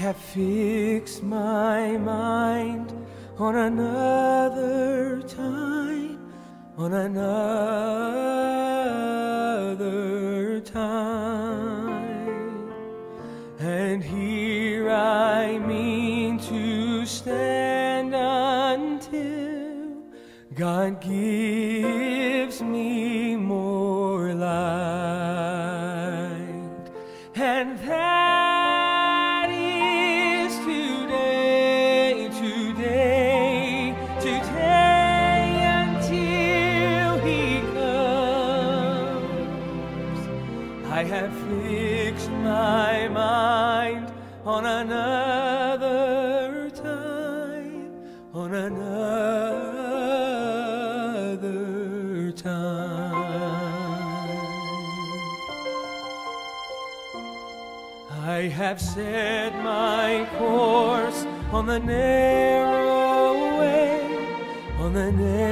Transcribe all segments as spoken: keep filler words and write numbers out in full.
have fixed my mind on another time, on another time. And here I mean to stand until God gives me more light. And that is today, today, today until He comes. I have fixed my mind on another time, on another time. I have set my course on the narrow way, on the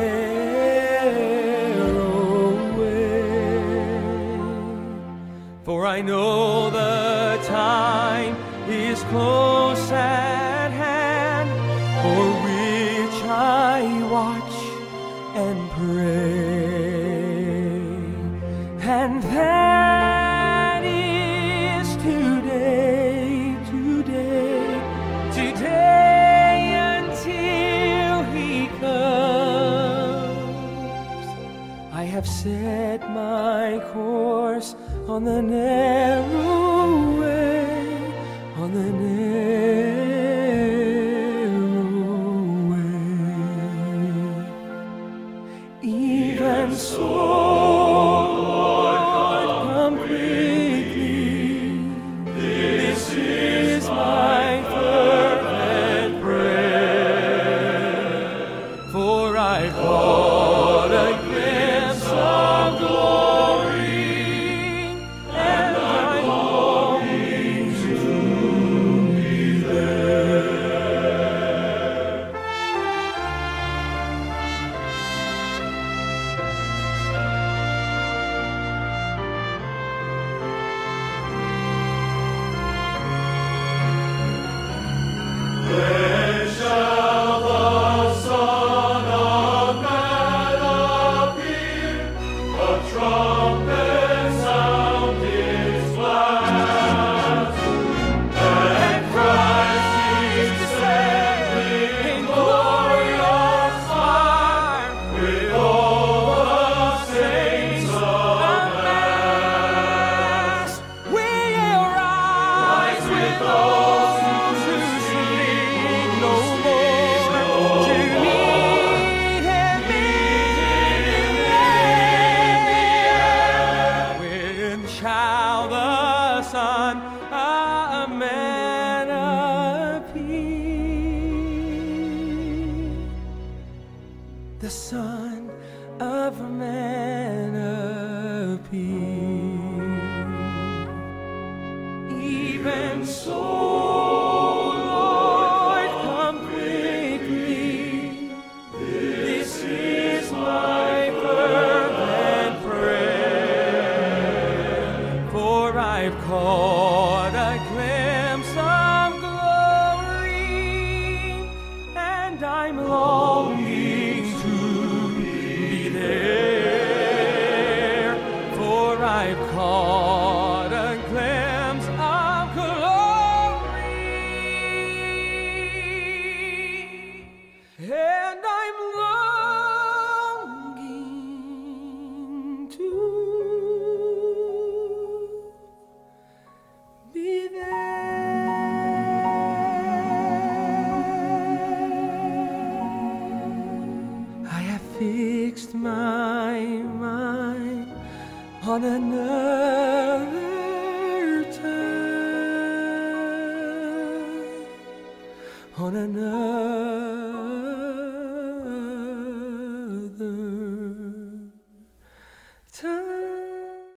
narrow way. For I know the time is close at hand, for which I watch and pray. And that is today, today, today until He comes. I have set my course on the narrow way, on the narrow way. Even so, Lord, come quickly. This is my fervent prayer. For I caught a glimpse of glory, and I'm longing to be there. When shall the Son of Man appear? A trumpet sound His blast, and Christ descend in glorious fire with all the saints of mass. We'll rise with those who sleep no more, to meet Him in the air. When shall the Son of Man appear? The Son of Man appear. Even so, Lord, come quickly. This is my fervent prayer. For I've caught a glimpse of glory, and I'm longing to be there. For I've caught a glimpse of glory, and I'm longing to be there. I have fixed my mind on another time, on another